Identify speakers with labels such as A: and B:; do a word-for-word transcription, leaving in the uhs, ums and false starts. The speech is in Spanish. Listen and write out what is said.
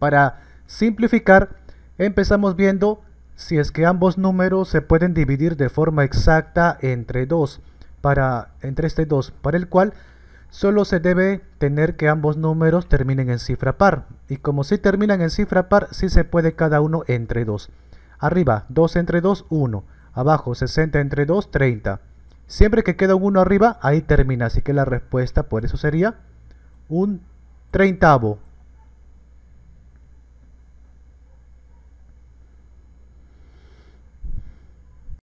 A: Para simplificar, empezamos viendo si es que ambos números se pueden dividir de forma exacta entre dos, para, entre este dos, para el cual solo se debe tener que ambos números terminen en cifra par. Y como si terminan en cifra par, sí se puede cada uno entre dos. Arriba, dos entre dos, uno. Abajo, sesenta entre dos, treinta. Siempre que queda un uno arriba, ahí termina. Así que la respuesta por eso sería un treintavo.